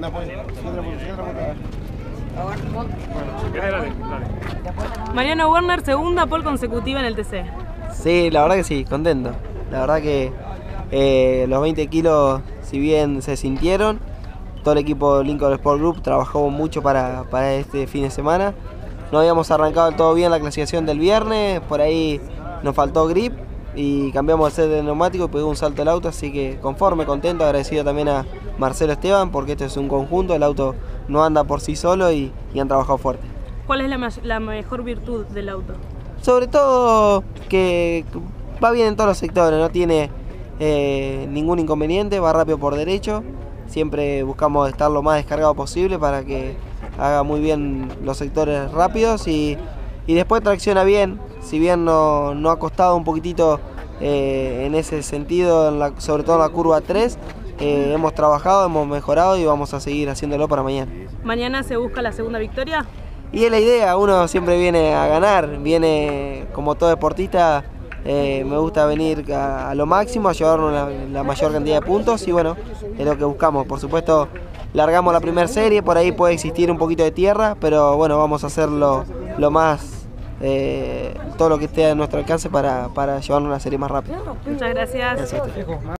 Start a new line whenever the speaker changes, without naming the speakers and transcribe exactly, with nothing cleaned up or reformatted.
Mariano Werner, segunda pole consecutiva en el T C.
Sí, la verdad que sí, contento. La verdad que eh, los veinte kilos, si bien se sintieron, todo el equipo Lincoln Sport Group trabajó mucho para, para este fin de semana. No habíamos arrancado del todo bien la clasificación del viernes, por ahí nos faltó grip y cambiamos el set de neumático y pegó un salto el auto, así que conforme, contento, agradecido también a Marcelo Esteban porque esto es un conjunto, el auto no anda por sí solo y, y han trabajado fuerte.
¿Cuál es la, la mejor virtud del auto?
Sobre todo que va bien en todos los sectores, no tiene eh, ningún inconveniente, va rápido por derecho, siempre buscamos estar lo más descargado posible para que haga muy bien los sectores rápidos y, y después tracciona bien, si bien no, no ha costado un poquitito eh, en ese sentido, en la, sobre todo en la curva tres, eh, hemos trabajado, hemos mejorado y vamos a seguir haciéndolo para mañana.
¿Mañana se busca la segunda victoria?
Y es la idea, uno siempre viene a ganar, viene como todo deportista, eh, me gusta venir a, a lo máximo, a llevarnos la, la mayor cantidad de puntos y bueno, es lo que buscamos. Por supuesto, largamos la primera serie, por ahí puede existir un poquito de tierra, pero bueno, vamos a hacer lo, lo más, eh, todo lo que esté a nuestro alcance para, para llevarnos una serie más rápida.
Muchas gracias.
Gracias.